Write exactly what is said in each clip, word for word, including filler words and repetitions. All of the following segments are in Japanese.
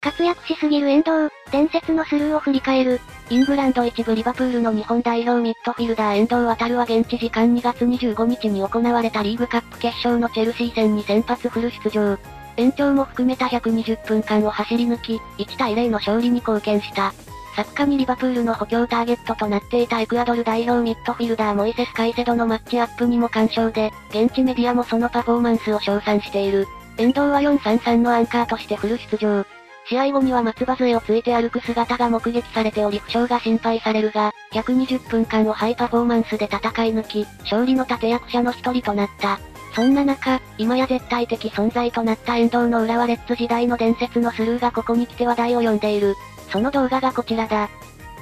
活躍しすぎる遠藤、伝説のスルーを振り返る。 イングランド一部リバプールの日本代表ミッドフィルダー遠藤航は現地時間にがつにじゅうごにちに行われたリーグカップ決勝のチェルシー戦に先発フル出場。延長も含めたひゃくにじゅっぷんかんを走り抜き、いちたいゼロの勝利に貢献した。作家にリバプールの補強ターゲットとなっていたエクアドル代表ミッドフィルダーモイセス・カイセドのマッチアップにも干渉で、現地メディアもそのパフォーマンスを称賛している。遠藤はよんさんさんのアンカーとしてフル出場。試合後には松葉杖をついて歩く姿が目撃されており負傷が心配されるが、ひゃくにじゅっぷんかんをハイパフォーマンスで戦い抜き、勝利の立役者の一人となった。そんな中、今や絶対的存在となった遠藤の浦和レッズ時代の伝説のスルーがここに来て話題を呼んでいる。その動画がこちらだ。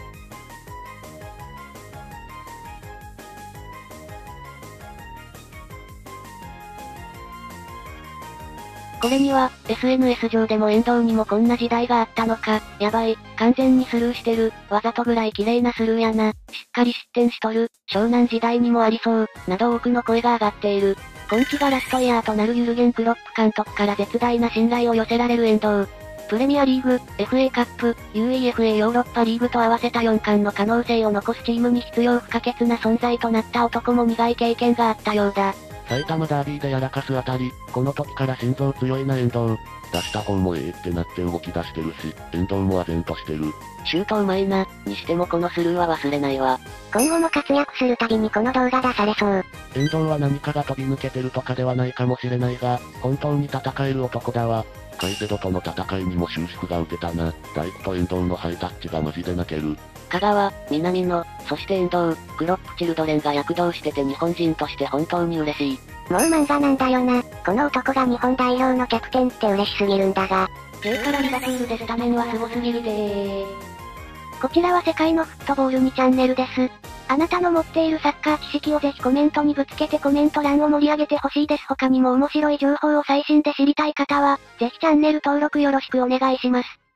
これには、エスエヌエス 上でも遠藤にもこんな時代があったのか、やばい、完全にスルーしてる、わざとぐらい綺麗なスルーやな、しっかり失点しとる、湘南時代にもありそう、など多くの声が上がっている。今季がラストイヤーとなるユルゲン・クロップ監督から絶大な信頼を寄せられる遠藤。プレミアリーグ、エフエー カップ、ユーイーエフエー ヨーロッパリーグと合わせたよんかんの可能性を残すチームに必要不可欠な存在となった男も苦い経験があったようだ。 埼玉ダービーでやらかすあたり、この時から心臓強いな遠藤。出した方もええってなって動き出してるし、遠藤も唖然としてる。 シュートうまいな、にしてもこのスルーは忘れないわ。 今後も活躍するたびにこの動画出されそう。 遠藤は何かが飛び抜けてるとかではないかもしれないが、本当に戦える男だわ。カイセドとの戦いにも終止符が打てたな。大工と遠藤のハイタッチがマジで泣ける。 香川、南野、そして遠藤、クロップチルドレンが躍動してて日本人として本当に嬉しい。 もう漫画なんだよな。この男が日本代表のキャプテンって嬉しすぎるんだが。 J からリバプールでスタメンはすごすぎるでー。 こちらは世界のフットボールにチャンネルです。あなたの持っているサッカー知識をぜひコメントにぶつけてコメント欄を盛り上げてほしいです。他にも面白い情報を最新で知りたい方は、ぜひチャンネル登録よろしくお願いします。